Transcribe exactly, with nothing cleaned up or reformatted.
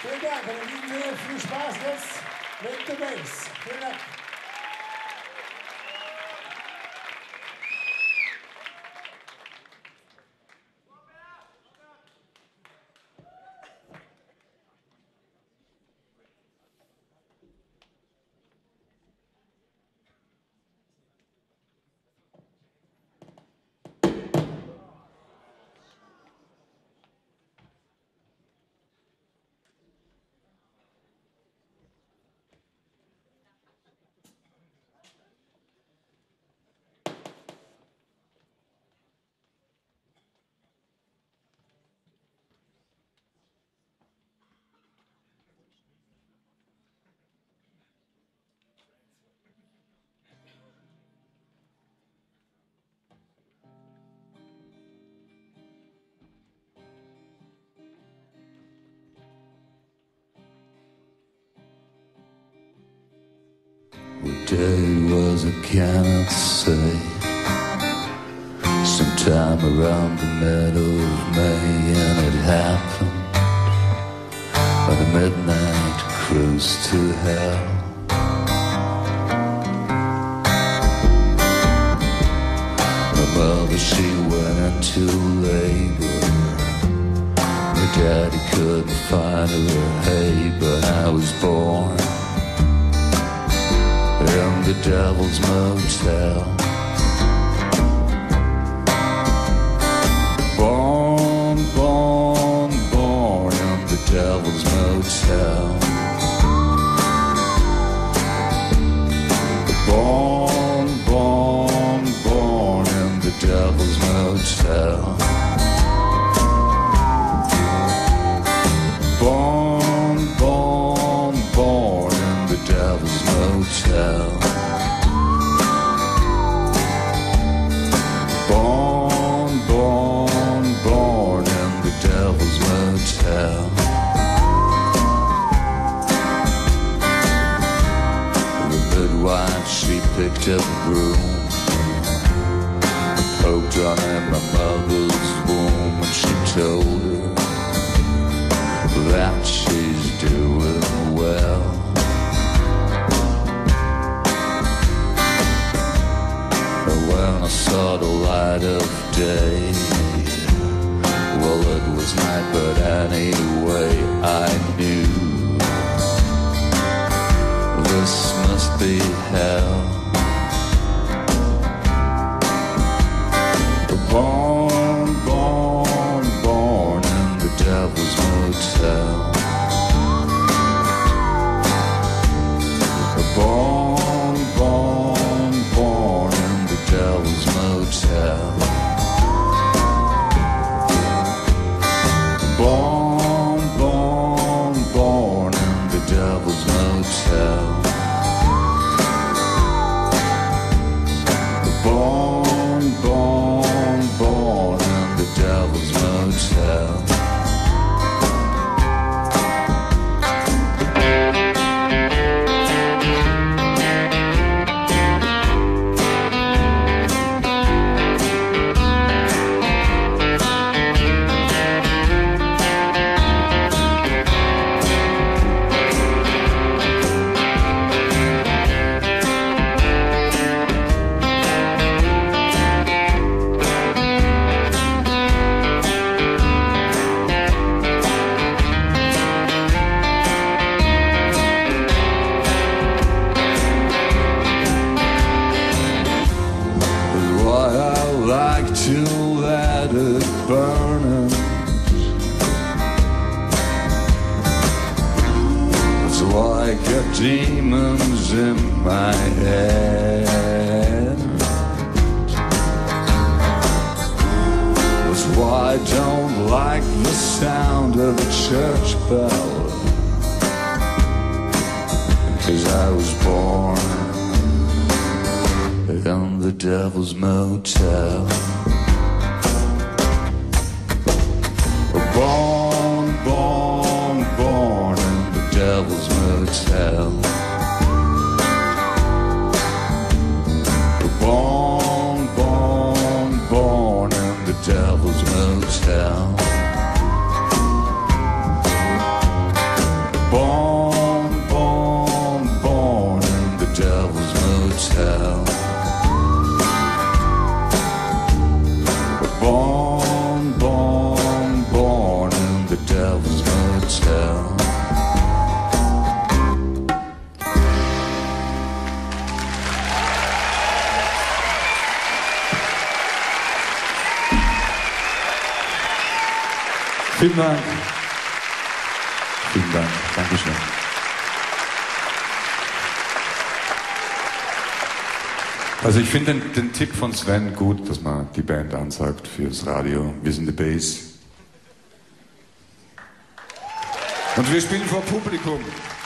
Vielen Dank, meine lieben Hörer, viel Spaß jetzt mit The Bass. Vielen Dank. What day it was I cannot say. Sometime around the middle of May, and it happened on a midnight cruise to hell. My mother, she went into labor. My daddy couldn't find her, hey, but I was born in the Devil's Motel. Born, born, born in the Devil's Motel. Born, born, born in the Devil's Motel. Born, born, born in the Devil's Motel. Born, born, born in the Devil's Motel. The midwife, she picked up a broom, poked on in my mother's womb, and she told her that she's doing well. When I saw the light of day, well, it was night, but anyway, I knew this must be hell. Born, born, born in the Devil's Motel. Born, born, born in the Devil's Motel. Born, born, born in the Devil's Motel. Born, born, born in the Devil's Motel. To let it burn. It's like a demon's in my head. That's why I don't like the sound of a church bell, 'cause I was born in the Devil's Motel. Born, born, born in the Devil's Motel. Born, born, born in the Devil's Motel. Vielen Dank. Vielen Dank. Dankeschön. Also ich finde den, den Tipp von Sven gut, dass man die Band ansagt fürs Radio. Wir sind die Bass. Und wir spielen vor Publikum.